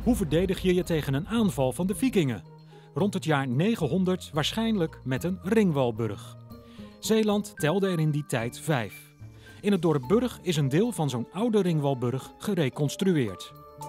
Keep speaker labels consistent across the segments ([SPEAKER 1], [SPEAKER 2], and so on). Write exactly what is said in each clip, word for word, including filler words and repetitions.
[SPEAKER 1] Hoe verdedig je je tegen een aanval van de Vikingen? Rond het jaar negenhonderd waarschijnlijk met een ringwalburg. Zeeland telde er in die tijd vijf. In het dorp Burg is een deel van zo'n oude ringwalburg gereconstrueerd.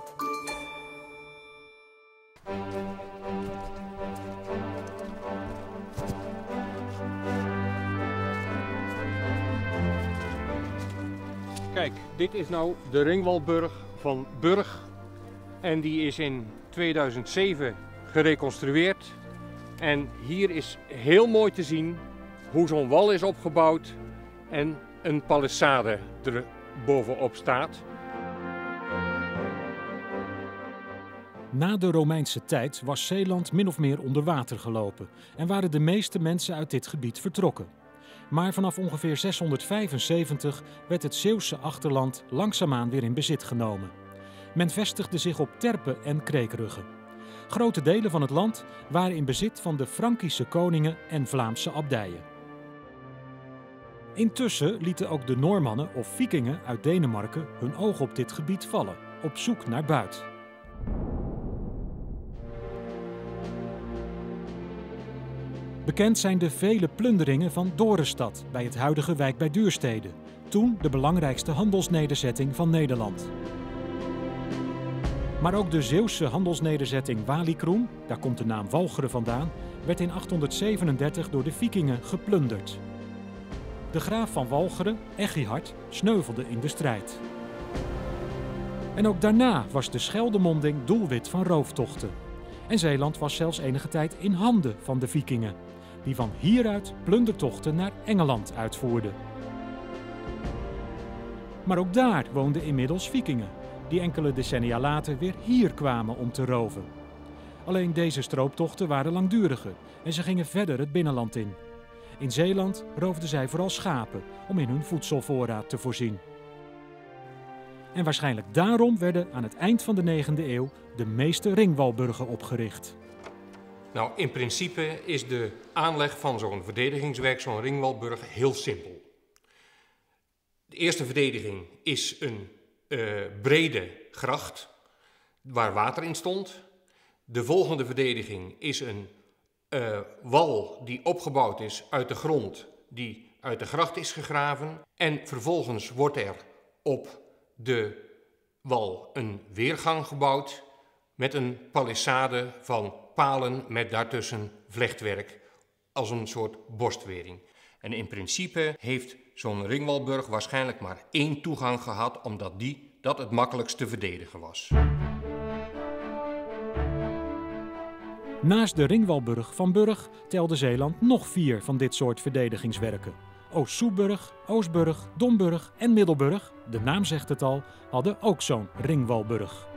[SPEAKER 2] Kijk, dit is nou de ringwalburg van Burg en die is in tweeduizend zeven gereconstrueerd. En hier is heel mooi te zien hoe zo'n wal is opgebouwd en een palissade er bovenop staat.
[SPEAKER 1] Na de Romeinse tijd was Zeeland min of meer onder water gelopen en waren de meeste mensen uit dit gebied vertrokken. Maar vanaf ongeveer zeshonderdvijfenzeventig werd het Zeeuwse achterland langzaamaan weer in bezit genomen. Men vestigde zich op terpen en kreekruggen. Grote delen van het land waren in bezit van de Frankische koningen en Vlaamse abdijen. Intussen lieten ook de Noormannen of Vikingen uit Denemarken hun oog op dit gebied vallen, op zoek naar buit. Bekend zijn de vele plunderingen van Dorestad bij het huidige Wijk bij Duurstede, toen de belangrijkste handelsnederzetting van Nederland. Maar ook de Zeeuwse handelsnederzetting Walikroen, daar komt de naam Walcheren vandaan, werd in achthonderdzevenendertig door de Vikingen geplunderd. De graaf van Walcheren, Echihard, sneuvelde in de strijd. En ook daarna was de Scheldemonding doelwit van rooftochten. En Zeeland was zelfs enige tijd in handen van de Vikingen, die van hieruit plundertochten naar Engeland uitvoerden. Maar ook daar woonden inmiddels Vikingen, die enkele decennia later weer hier kwamen om te roven. Alleen deze strooptochten waren langduriger en ze gingen verder het binnenland in. In Zeeland roofden zij vooral schapen om in hun voedselvoorraad te voorzien. En waarschijnlijk daarom werden aan het eind van de negende eeuw de meeste ringwalburgen opgericht.
[SPEAKER 2] Nou, in principe is de aanleg van zo'n verdedigingswerk, zo'n ringwalburg, heel simpel. De eerste verdediging is een uh, brede gracht waar water in stond. De volgende verdediging is een uh, wal die opgebouwd is uit de grond, die uit de gracht is gegraven. En vervolgens wordt er op de wal een weergang gebouwd met een palissade van palen met daartussen vlechtwerk als een soort borstwering. En in principe heeft zo'n ringwalburg waarschijnlijk maar één toegang gehad, omdat die dat het makkelijkst te verdedigen was.
[SPEAKER 1] Naast de ringwalburg van Burg telde Zeeland nog vier van dit soort verdedigingswerken. Oost-Soeburg, Oostburg, Domburg en Middelburg, de naam zegt het al, hadden ook zo'n ringwalburg.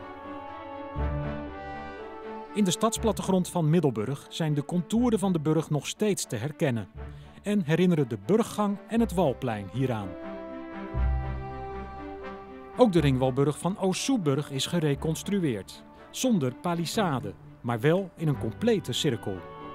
[SPEAKER 1] In de stadsplattegrond van Middelburg zijn de contouren van de burg nog steeds te herkennen en herinneren de burggang en het walplein hieraan. Ook de ringwalburg van Oost-Soeburg is gereconstrueerd, zonder palissade, maar wel in een complete cirkel.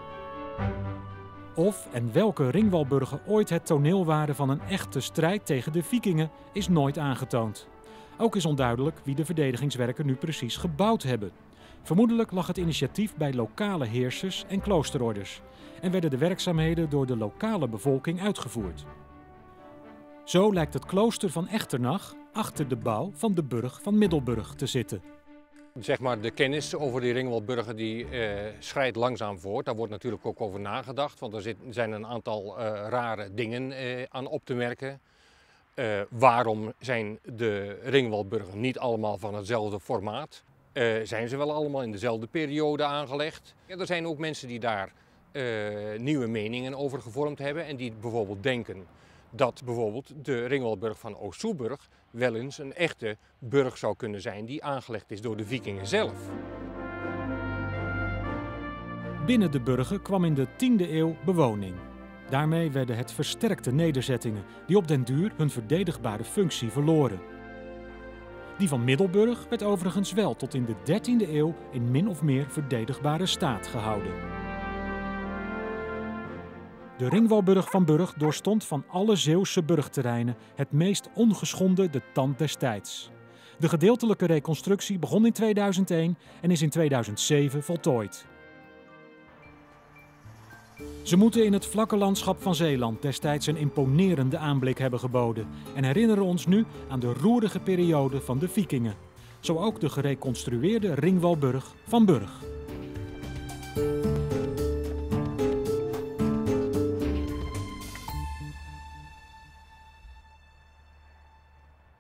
[SPEAKER 1] Of en welke ringwalburgen ooit het toneel waren van een echte strijd tegen de Vikingen is nooit aangetoond. Ook is onduidelijk wie de verdedigingswerken nu precies gebouwd hebben. Vermoedelijk lag het initiatief bij lokale heersers en kloosterorders en werden de werkzaamheden door de lokale bevolking uitgevoerd. Zo lijkt het klooster van Echternach achter de bouw van de burg van Middelburg te zitten.
[SPEAKER 2] Zeg maar, de kennis over die ringwalburgen die uh, schrijdt langzaam voort. Daar wordt natuurlijk ook over nagedacht, want er zit, zijn een aantal uh, rare dingen uh, aan op te merken. Uh, waarom zijn de ringwalburgen niet allemaal van hetzelfde formaat? Uh, zijn ze wel allemaal in dezelfde periode aangelegd? Ja, er zijn ook mensen die daar uh, nieuwe meningen over gevormd hebben en die bijvoorbeeld denken dat bijvoorbeeld de ringwalburg van Oost-Soeburg wel eens een echte burg zou kunnen zijn die aangelegd is door de Vikingen zelf.
[SPEAKER 1] Binnen de burgen kwam in de tiende eeuw bewoning. Daarmee werden het versterkte nederzettingen die op den duur hun verdedigbare functie verloren. Die van Middelburg werd overigens wel tot in de dertiende eeuw in min of meer verdedigbare staat gehouden. De ringwalburg van Burg doorstond van alle Zeeuwse burgterreinen het meest ongeschonden de tand des tijds. De gedeeltelijke reconstructie begon in tweeduizend één en is in tweeduizend zeven voltooid. Ze moeten in het vlakke landschap van Zeeland destijds een imponerende aanblik hebben geboden en herinneren ons nu aan de roerige periode van de Vikingen. Zo ook de gereconstrueerde ringwalburg van Burg.